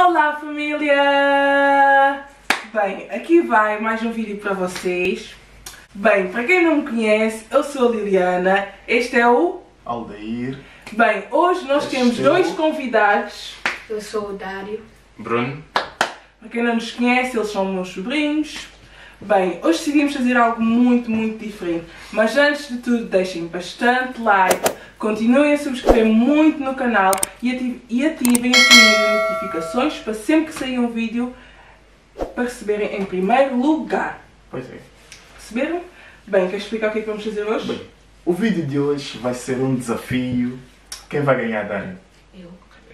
Olá família! Bem, aqui vai mais um vídeo para vocês. Bem, para quem não me conhece, eu sou a Liliana, este é o Aldair. Bem, hoje nós temos dois convidados. Eu sou o Dário. Bruno. Para quem não nos conhece, eles são meus sobrinhos. Bem, hoje decidimos fazer algo muito diferente. Mas antes de tudo, deixem bastante like, continuem a subscrever muito no canal e ativem o sininho de notificações para sempre que sair um vídeo para receberem em primeiro lugar. Pois é. Receberam? Bem, queres explicar o que é que vamos fazer hoje? Bem, o vídeo de hoje vai ser um desafio. Quem vai ganhar, Dário? Eu.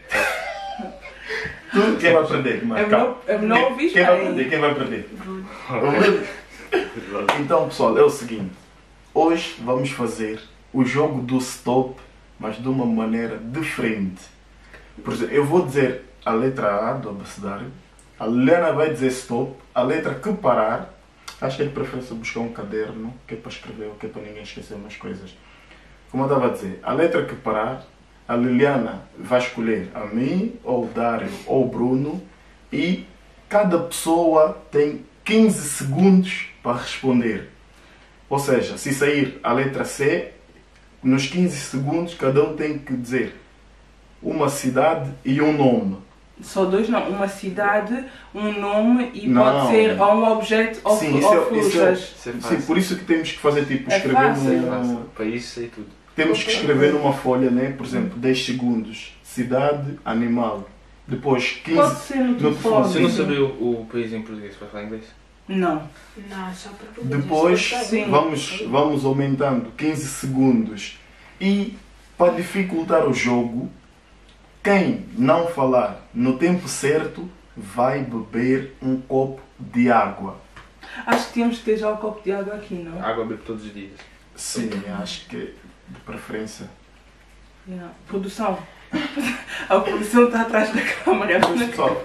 Quem vai perder? É melhor ouvir Quem vai bem. perder? Quem vai perder? Bruno. Então, pessoal, é o seguinte. Hoje vamos fazer o jogo do stop, mas de uma maneira diferente. Por exemplo, eu vou dizer a letra A do abecedário, a Liliana vai dizer stop, a letra que parar. Acho que é de preferência buscar um caderno, que é para escrever, que é para ninguém esquecer umas coisas. Como eu estava a dizer, a letra que parar, a Liliana vai escolher a mim, ou o Dário, ou o Bruno, e cada pessoa tem 15 segundos para responder. Ou seja, se sair a letra C, nos 15 segundos cada um tem que dizer uma cidade e um nome. Só dois não, uma cidade, um nome e Não. pode ser ou um objeto ou Sim, frutas. Sim, por isso que temos que fazer tipo É escrever fácil. Para isso sei tudo. temos que escrever numa folha, né? Por exemplo, 10 segundos, cidade, animal. Depois 15 Pode ser no telefone. Se eu não saber o país em português, vai falar inglês? Não. Não, só para português. Depois Sim. vamos aumentando 15 segundos. E para dificultar o jogo, quem não falar no tempo certo vai beber um copo de água. Acho que tínhamos que ter já o copo de água aqui, não? Água bebo todos os dias. Sim, acho que de preferência. Yeah. Produção. A produção está atrás da câmera. Pessoal,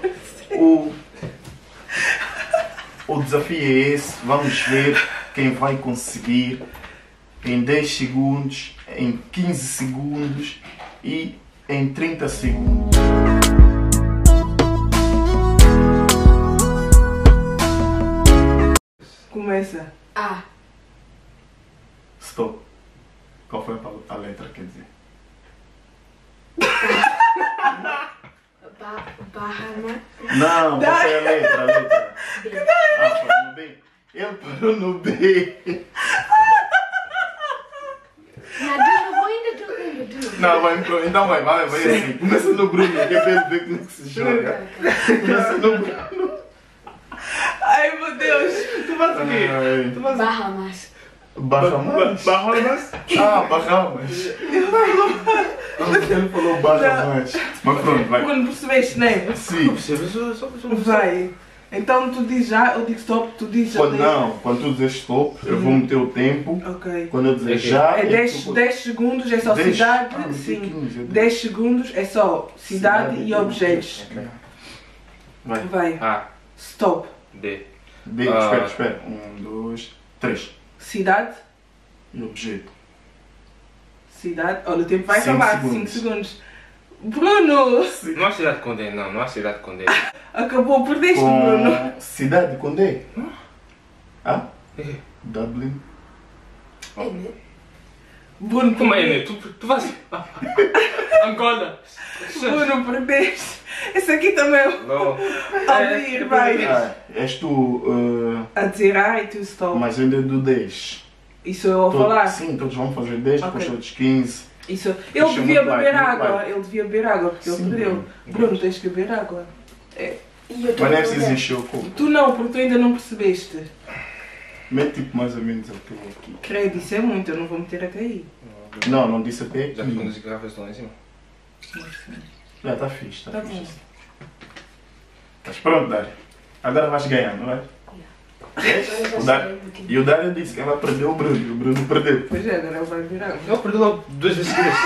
o desafio é esse. Vamos ver quem vai conseguir em 10 segundos, em 15 segundos e em 30 segundos. Começa. A. Stop. Qual foi a letra, quer dizer? Bahama. Não, qual foi a letra? A letra. Parou no B. Ele parou no B. Não, vai, então vai assim. Começa no Bruno, que é para ele ver como é que se joga. Começa no Bruno. Ai meu Deus! Tu faz o quê? Ai. Tu faz Bahamas? Bahamas? Ah, Bahamas. Ele falou Bahamas. Mas pronto, vai. Quando percebeste, né? Sim. Só Vai. Então tu diz já, eu digo stop, tu dizes já. Quando tu dizes stop, eu vou meter o tempo. Ok. Quando eu dizer já... É 10 segundos, é só 10? cidade. Ah, Sim. 15, 10 segundos é só cidade e e objetos. Ok. Vai. Vai. A, Stop. B. B, espera. 1, 2, 3. Cidade. E objeto. Cidade. Olha, o tempo vai Cinco acabar. 5 segundos. segundos. Bruno! Não há cidade com D, não. Não há cidade com D. Acabou, perdeste, Bruno. Com cidade com D. Ah? É. Dublin. Bruno, Como é, né? perdeste. Tu vais... Angola. Bruno, perdeste. Esse aqui também é o Não. Aldair, vai. És tu... A dizer A e tu stop. mas ainda é do 10. Isso eu vou falar? Sim, todos vão fazer 10, depois Ok. todos 15. Isso. Ele Deixa devia muito beber like, muito água. like. Ele devia beber água porque ele Sim, perdeu. Bruno, tens que beber água. É. Mas não é preciso encher o copo. Tu não, porque tu ainda não percebeste. Mete tipo mais ou menos aquilo aqui. Credo, isso é muito, eu não vou meter até aí. Não disse até Já aqui. ficam as garrafas estão lá em cima. Já está fixe, está Tá fixe. bom. Mas pronto, Dário. Agora vais ganhar, não é? O Dário, e o Dário disse que ela perdeu o Bruno. O Bruno perdeu. Pois é, agora ele vai beber água. Eu perdi logo 2 vezes seguidas.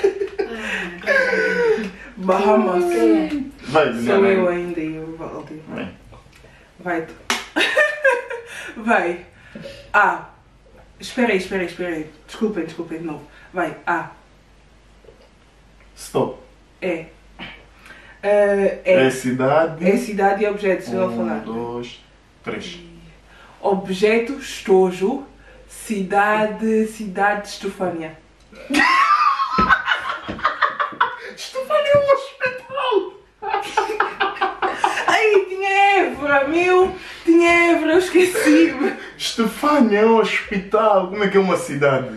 Bahamas. Vai, Sou Liliana. eu ainda e o Valdir. Vai. Vai tu. Vai. A. Espera aí. Desculpem de novo. Vai. A. Stop. É. É cidade. É cidade e objeto, se eu 1, falar. 2, 3. Objeto, estojo. Cidade de Estefânia. Estefânia é um hospital! Ai, tinha Évora, meu! Tinha Évora, eu esqueci-me. Estefânia é um hospital! Como é que é uma cidade?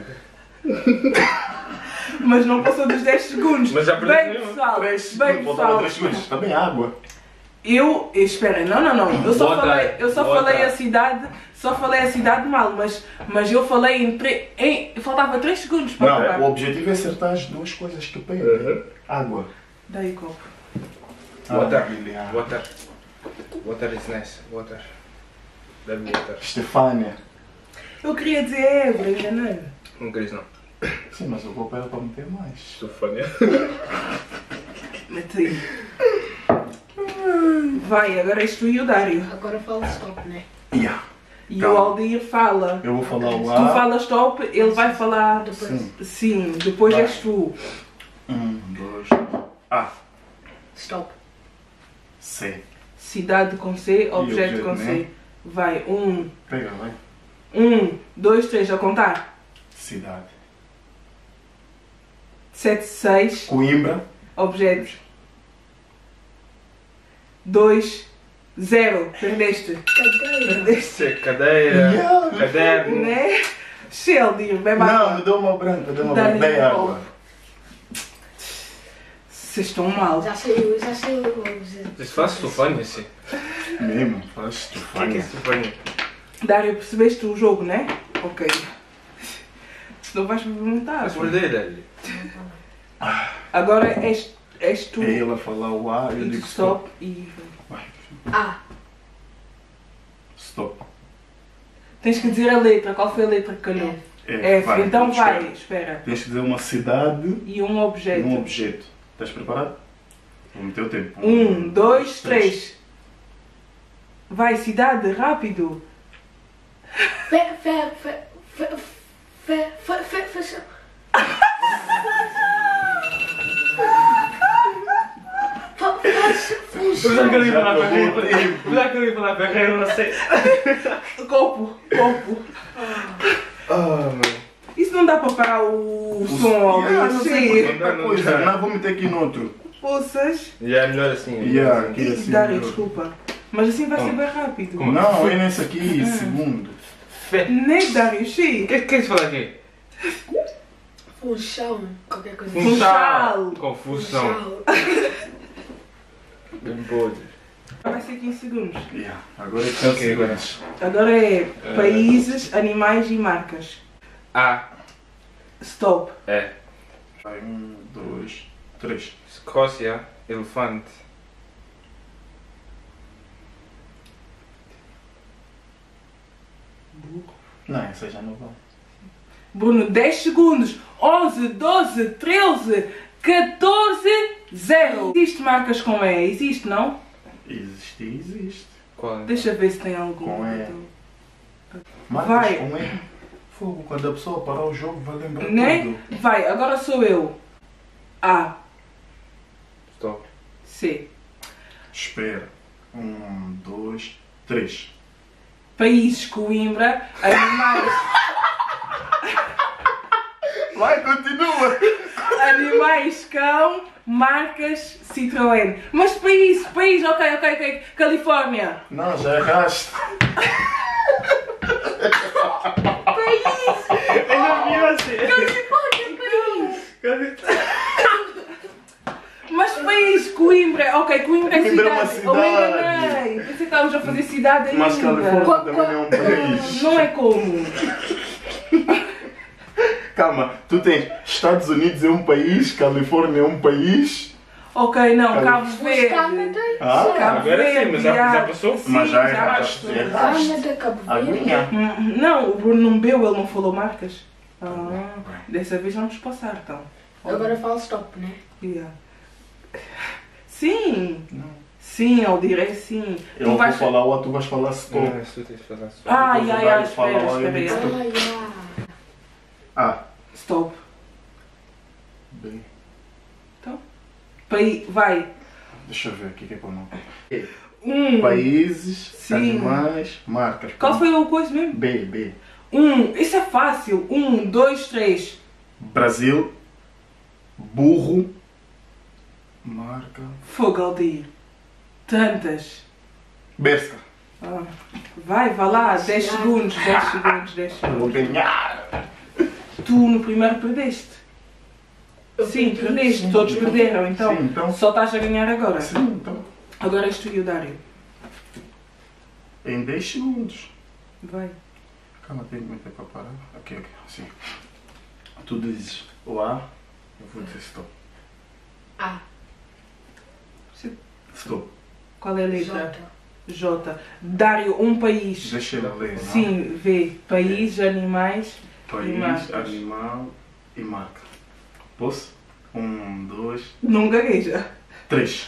Mas não passou dos 10 segundos. Mas já Bem, perdeu. pessoal, 3 bem, segundos, faltava pessoal. 3 segundos. Também água. Espera, não. Eu só Water, falei a cidade, mal, mas eu falei faltava 3 segundos para Não, acabar. o objetivo é acertar as duas coisas que pedem. Uhum. Água. Daí copo. Water. Guilherme. Water. Water is nice. Water. Bebe water. Estefânia. Eu queria dizer Évora, enganei. Não queres não. Sim, mas o copo era para meter mais. Estefânia. Mete aí. Vai, agora és tu e o Dário. Agora fala stop, né? Yeah. E Calma. o Aldir fala. Eu vou falar o Tu A. falas top, ele vai falar. Depois. Sim. Sim, depois Vai. és tu. 1, 2, A. Stop. C. Cidade com C, objeto objeto, com né? C. Vai, Pega, vai. 1, 2, 3, a contar. Cidade. 7, 6, Coimbra. objeto. 2, 0, perdeste. Cadeira. Perdeste. Cadeira. Yeah. Caderno. Né? Sheldy, bebe Não, água. me deu uma branca, deu uma Dá-lhe branca. Dei um água. Vocês estão mal. Já saiu. Isso faz Estefânia, sim. Mesmo, faz O que é Estefânia. Estefânia? Dário, percebeste o jogo, né? Ok. Não vais me perguntar. Faz perder ali. Agora és tu. É ele a falar o A, eu E digo tu stop e. Vai. A. Stop. Tens que dizer a letra. Qual foi a letra que calhou? F. Então vai, espera. Tens que dizer uma cidade E um e objeto. um objeto. Estás preparado? Vou meter o tempo. 1, 2, 3. Vai, cidade, rápido. Eu já queria falar Ferreira. Eu já queria falar Ferreira, não sei. Copo. Ah, mano. Isso não dá para parar o som. Yeah, não sei Sim. quanta coisa. Não, vou meter aqui no outro. Poças. E é melhor assim. Yeah, aqui assim. Dário, desculpa. Mas assim vai ser Como? bem rápido. Como? Não, é nesse aqui, segundo. Fé. Nem Dário, O sim. que é que queres falar aqui? Funchal. Qualquer coisa. Funchal. Confusão. Bem podre. Vai ser 15 segundos. Yeah. Agora é que Ok, agora. Agora é países, animais e marcas. A. Stop. É. Vai, 1, 2, 3. Escócia. Elefante. Não, essa já não vai. Bruno, 10 segundos. 11, 12, 13, 14, 0. Existe marcas com E? Existe, não? Existe. Qual? Deixa ver se tem algum. Com E. Marcas Vai. com E. Fogo, quando a pessoa parar o jogo vai lembrar Né? tudo. Vai, agora sou eu. A, Stop. C. Espera. 1, 2, 3. Países, Coimbra, animais, Vai, continua! animais, cão, marcas, Citroën. Mas país, ok. Califórnia. Não, já erraste. Eu não vi você. Mas país, Coimbra. Ok, Coimbra é Coimbra é uma cidade. Oh, cidade. enganei. Pensei que estávamos a fazer cidade ainda. Mas Califórnia também é um país. Não é como. Calma, tu tens Estados Unidos é um país, Califórnia é um país. Ok, não, Cali- Cabo Verde. Canadá. Ah, Cabo agora sim, Verde, mas já passou. Sim, Mas já já erraste. passou. Erraste. Canadá, Cabo Verde. Aguinha. Não, o Bruno não bebeu, ele não falou marcas. Dessa vez vamos passar, então. Agora fala stop, né? Yeah. Sim, Não. sim, Aldir, é sim. Eu Tu vou vais... falar o A, tu vais falar stop. Não, isso tu tens de fazer stop. Ai, Depois o ai, Dário ai, fala espera, lá, eu espera. digo espera. stop. Ah, A, Stop. B, Vai. Deixa eu ver aqui o que é que eu não. Países, Sim. animais, marcas. Qual foi o coisa mesmo? B. Isso é fácil. 1, 2, 3. Brasil, burro, marca. Fogo, Aldir. Tantas. Berska. Ah, vai lá. 10 Já. segundos, 10 segundos, 10 Eu vou segundos. ganhar. Tu no primeiro perdeste. Sim, perdeste. Sim, Todos então. perderam, então. Sim, então. Só estás a ganhar agora. Sim, então. Agora és tu e o Dário. Em 10 segundos. Vai. Calma, tenho que meter para parar. Ok, sim. Tu dizes o A, eu vou dizer stop. A. Stop. Qual é a letra? J. J. Dário, um país. Deixa eu ler. não? Sim, vê. País, animais. E País, marcas. animal e marca. Posso? 1, 2, Não gagueja. 3.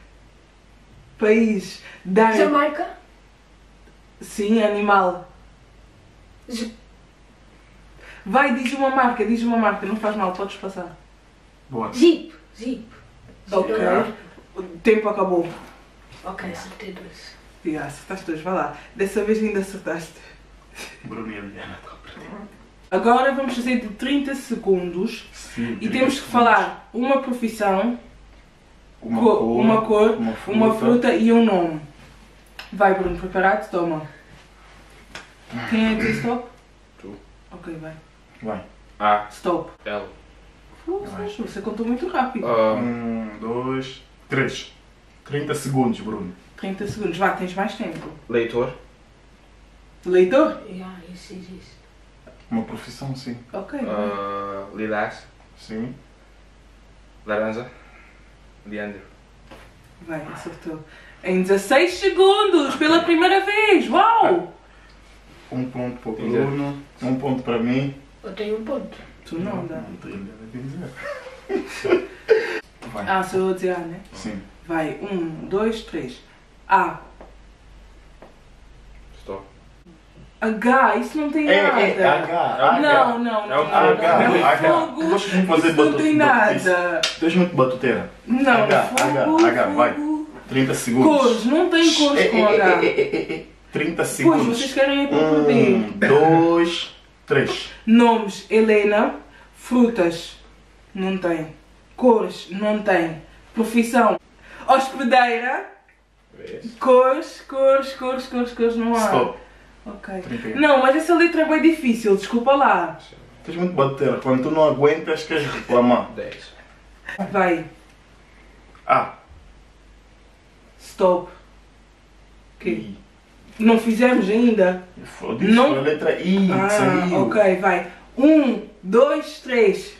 País. Dário. Jamaica. Sim, animal. J- Vai, diz uma marca, não faz mal, podes passar. Boa. Jeep. Jeep. Ok. Jeep. O tempo acabou. Ok, acertei 2. E acertaste dois, vai lá. Dessa vez ainda acertaste. Bruno e Eliana estão a perder. Agora vamos fazer de 30 segundos Sim, e temos que falar uma profissão, uma uma cor, uma uma fruta e um nome. Vai, Bruno, preparado? Toma. Quem é que diz stop? Tu. Ok, vai. Vai. A, Stop. L. Você contou muito rápido. 1, 2, 3. 30 segundos, Bruno. 30 segundos. Vá, tens mais tempo. Leitor. Leitor? Yeah, isso existe. Uma profissão, sim. Ok. vai. Lilás. Sim. Laranja. Leandro. Vai, acertou. Em 16 segundos, pela primeira vez. Uau! 1 ponto para o Dizer. Bruno, 1 ponto para mim. Eu tenho um ponto. Tu não dá. Não tenho nada a dizer. Vai. Ah, sou eu a dizer A, né? Sim. Vai, 1, 2, 3. A. Stop. H, isso não tem nada. H. Não, não, É o não. H. não. H. Fogo, Tu gostas de fazer isso não tem batuta. nada. Tu és muito batuteira. Não, H, fogo, H, vai. fogo. 30 segundos. Cores, não tem cores com H. 30 Pois, segundos. vocês querem ir para o poder. 1, 2, 3. Nomes, Helena. Frutas, não tem. Cores, não tem. Profissão, hospedeira. Vês? Cores, não há. Stop. Ok. 31. Não, mas essa letra é bem difícil, desculpa lá. Tu és muito batuteira. Quando tu não aguentas, queres reclamar. 10. Vai, A. stop. Ok. Não fizemos ainda? Foda-se, Não. a letra I que saiu. Ok, vai. 1, 2, 3.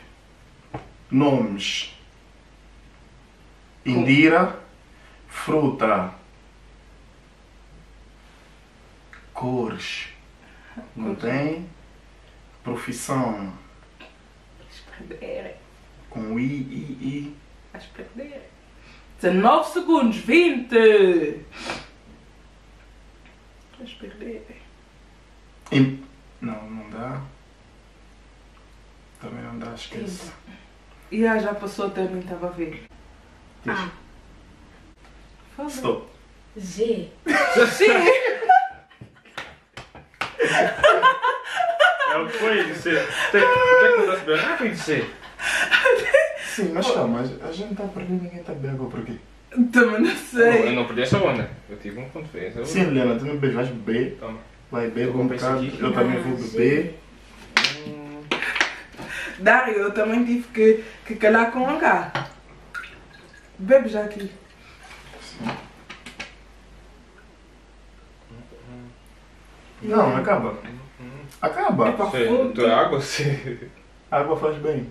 Nomes. Indira. Fruta. Cores. Não tem. Profissão. Vais perder. Com I. Vais perder. 19 segundos, 20. Vais perder. Não dá. Também não dá, esquece. E já passou até mim, estava a ver. Diz. A. Fala. Stop. Z. Sim. É o que foi de ser. O que é que eu estou a foi de ser? Sim, mas calma, a gente está a perder, ninguém está a beber água por aqui. Também não Eu sei. não perdi essa onda. Eu tive um ponto feio. Sim, Helena, tu não bebes, vais beber. Toma. Vai beber Eu um comprei isso bocado, aqui. eu também vou beber. Dário, eu também tive que calar com H. Bebe já aqui. Não, acaba. Acaba. Epa. Sim, tu é água? Sim. A água faz bem.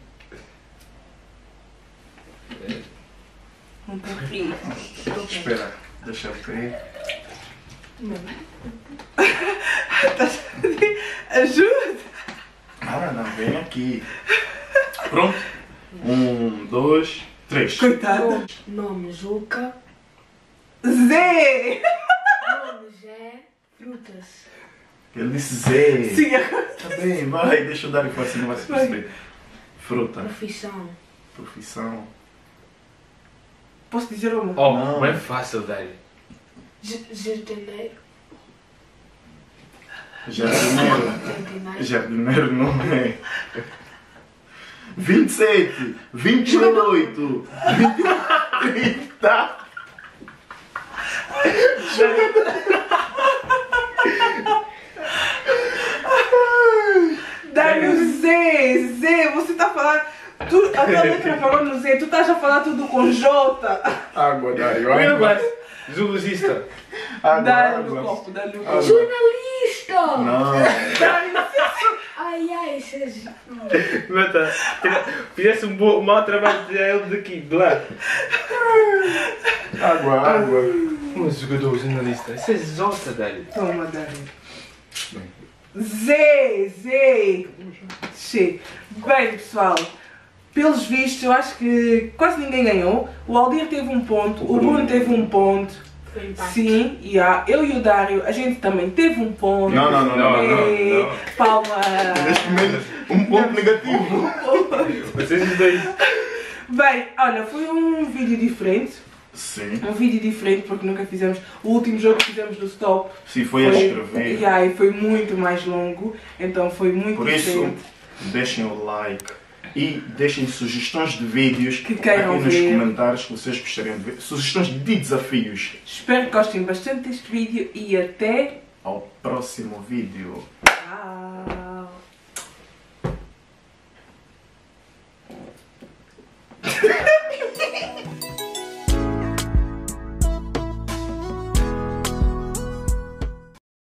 Não tem frio. Espera, deixa eu ver. Ajuda. Não, vem aqui. Pronto? 1, 2, 3. Coitada. Nome Juca. Z. Nome Zé. Frutas. Ele disse Z. Sim. Tá bem, vai, deixa eu dar e assim não vai se perceber. Fruta, Profissão. profissão. Posso dizer uma? Oh, Não. não é fácil, Dário. Jardineiro. Jardineiro. Jardineiro. Jardineiro não é. 27, 28, 30. Dário, Z, você está a falar. A tua letra falou no Z, tu estás a falar tudo com J. Água, Dário, Olha, água. mas, zoologista. Dá-lhe no Água. copo, dá-lhe no Água. copo. Jornalista! Não. Dário, Ai, isso é... Mata, fizesse um mau trabalho de ele daqui, de lá. Água, água. Um jogador jornalista. Isso é Zota, Dário. toma, Dário. Z. Bem, pessoal, pelos vistos, eu acho que quase ninguém ganhou. O Aldir teve um ponto, o Bruno teve um ponto. Foi empate. Sim, eu e o Dário, a gente também teve um ponto. Não. Ei, palma. Neste momento, um ponto negativo. Vocês os dois. Bem, olha, foi um vídeo diferente. Sim. Um vídeo diferente porque nunca fizemos. O último jogo que fizemos do Stop Sim, foi a escrever. e foi muito mais longo, então foi muito Por isso, diferente. deixem o like e deixem sugestões de vídeos Que queiram aqui nos ver. comentários que vocês gostariam de ver. Sugestões de desafios. Espero que gostem bastante deste vídeo e até. Ao próximo vídeo. Tchau.